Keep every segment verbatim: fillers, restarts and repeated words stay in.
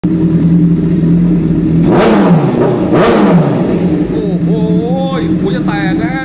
โอ้โหหูจะแตกนะฮะ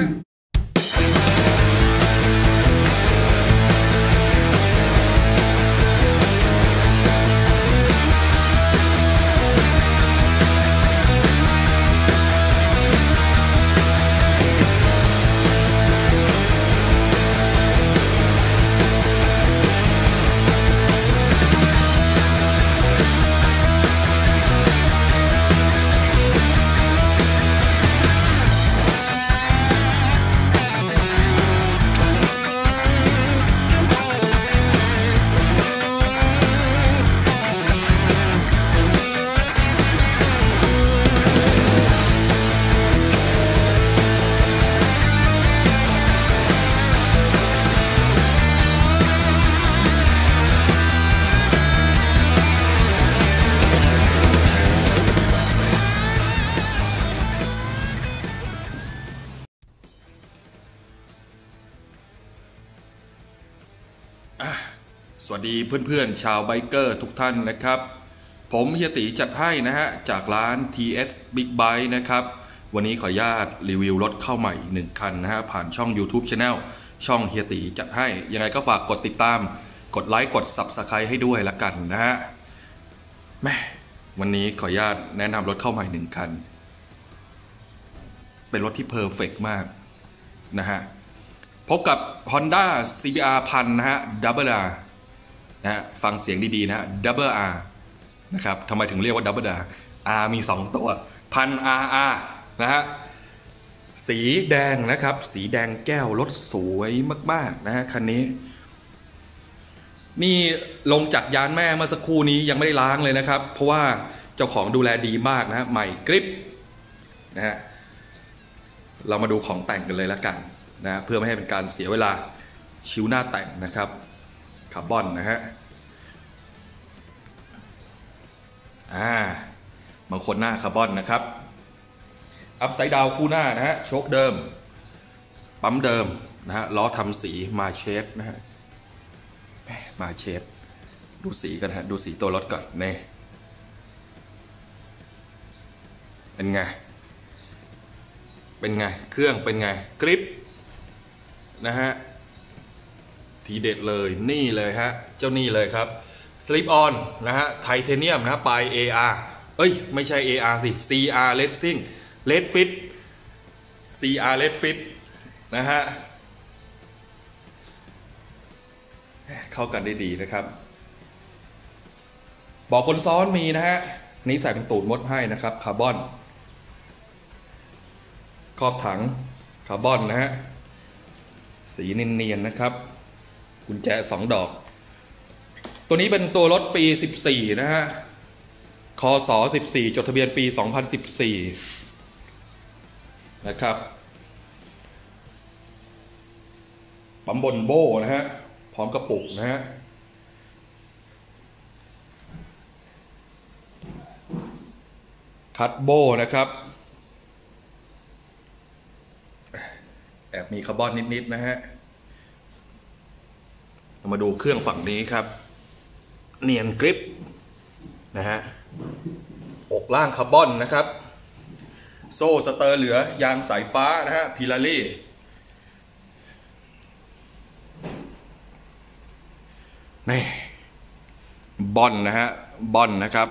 สวัสดีเพื่อนๆชาวไบเกอร์ทุกท่านนะครับผมเฮียตีจัดให้นะฮะจากร้าน ที เอส Big Bike นะครับวันนี้ขออนุญาตรีวิวรถเข้าใหม่อีกหนึ่งคันนะฮะผ่านช่อง YouTube Channel ช่องเฮียตีจัดให้ยังไงก็ฝากกดติดตามกดไลค์กด Subscribe ให้ด้วยละกันนะฮะแม่วันนี้ขออนุญาตแนะนำรถเข้าใหม่หนึ่งคันเป็นรถที่เพอร์เฟกต์มากนะฮะพบกับ Honda ซี บี อาร์ หนึ่งพัน นะฮะ Double Rนะฮะฟังเสียงดีๆนะฮะ Double R นะครับทำไมถึงเรียกว่า Double R R มีสองตัวพัน อาร์ อาร์ นะฮะสีแดงนะครับสีแดงแก้วรถสวยมากๆนะฮะคันนี้นี่ลงจากยานแม่เมื่อสักครู่นี้ยังไม่ได้ล้างเลยนะครับเพราะว่าเจ้าของดูแลดีมากนะฮะใหม่กริปนะฮะเรามาดูของแต่งกันเลยแล้วกันนะเพื่อไม่ให้เป็นการเสียเวลาชิวหน้าแต่งนะครับคาร์บอนนะฮะอ่าบางคนหน้าคาร์บอนนะครับอัพไซด์ดาวคู่หน้านะฮะโชคเดิมปั๊มเดิมนะฮะล้อทำสีมาเชฟนะฮะมาเชฟดูสีกันฮะดูสีตัวรถก่อนนี่เป็นไงเป็นไงเครื่องเป็นไงกริปนะฮะทีเด็ดเลยนี่เลยฮะเจ้านี่เลยครับ Slip On นะฮะไทเทเนียมนะปลาย เอ อาร์ เอ้ยไม่ใช่ เอ อาร์ สิ ซี อาร์ Racing Red Fit ซี อาร์ Red Fit นะฮะเข้ากันได้ดีนะครับบอกคนซ้อนมีนะฮะนี้ใส่เป็นตูดมดให้นะครับคาร์บอนครอบถังคาร์บอนนะฮะสีเนียนๆนะครับกุญแจสองดอกตัวนี้เป็นตัวรถปีสิบสี่นะฮะคศสิบสี่จดทะเบียนปีสองพันสิบสี่นะครับปั๊มบนโบนะฮะพร้อมกระปุกนะฮะคัตโบนะครับแอบมีคาร์บอนนิดๆนะฮะมาดูเครื่องฝั่งนี้ครับเนียนกริปนะฮะอกล่างคาร์บอนนะครับโซ่สเตอร์เหลือยางสายฟ้านะฮะพิลารี่นี่บอนนะฮะบอนนะครับ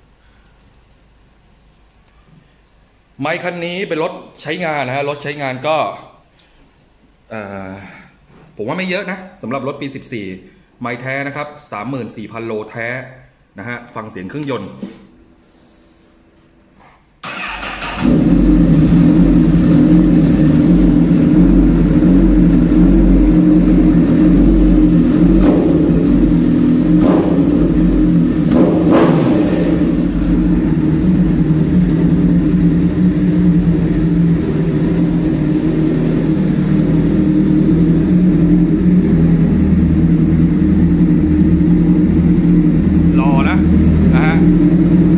ไมค์คันนี้เป็นรถใช้งานนะฮะรถใช้งานก็ผมว่าไม่เยอะนะสำหรับรถปีสิบสี่ไมค์แท้นะครับ สามหมื่นสี่พัน โลแท้นะฮะฟังเสียงเครื่องยนต์รอนะนะฮะ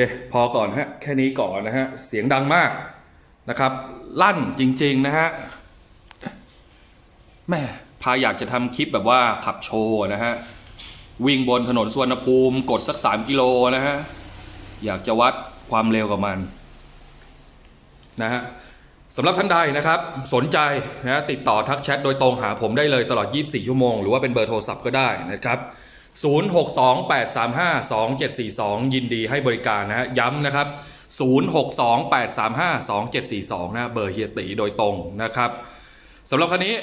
พอก่อนฮะแค่นี้ก่อนนะฮะเสียงดังมากนะครับลั่นจริงๆนะฮะแม่พาอยากจะทำคลิปแบบว่าขับโชว์นะฮะวิ่งบนถนนสุวรรณภูมิกดสักสามกิโลนะฮะอยากจะวัดความเร็วกับมันนะฮะสำหรับท่านใดนะครับสนใจนะติดต่อทักแชทโดยตรงหาผมได้เลยตลอดยี่สิบสี่ชั่วโมงหรือว่าเป็นเบอร์โทรศัพท์ก็ได้นะครับศูนย์ หก สอง แปด สาม ห้า สอง เจ็ด สี่ สองยินดีให้บริการนะฮะย้ำนะครับศูนย์ หก สอง แปด สาม ห้า สอง เจ็ด สี่ สองนะเบอร์เฮียตีโดยตรงนะครับสำหรับคันนี้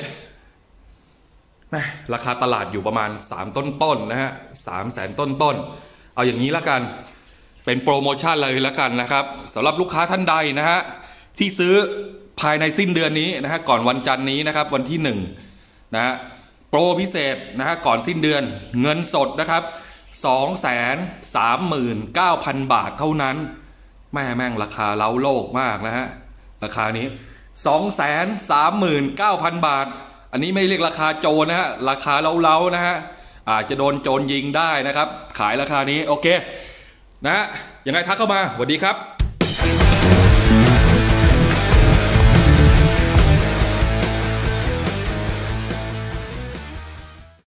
ราคาตลาดอยู่ประมาณสามต้นๆนะฮะสามแสนต้นๆเอาอย่างนี้ละกันเป็นโปรโมชั่นเลยละกันนะครับสำหรับลูกค้าท่านใดนะฮะที่ซื้อภายในสิ้นเดือนนี้นะฮะก่อนวันจันทร์นี้นะครับวันที่หนึ่งนะฮะโปรพิเศษนะฮะก่อนสิ้นเดือนเงินสดนะครับ สองแสนสามหมื่นเก้าพัน บาทเท่านั้นแม่แม่งราคาเล้าโลกมากนะฮะราคานี้ สองแสนสามหมื่นเก้าพัน บาทอันนี้ไม่เรียกราคาโจรนะฮะราคาเล้าๆนะฮะอาจจะโดนโจรยิงได้นะครับขายราคานี้โอเคนะฮะยังไงทักเข้ามาสวัสดีครับ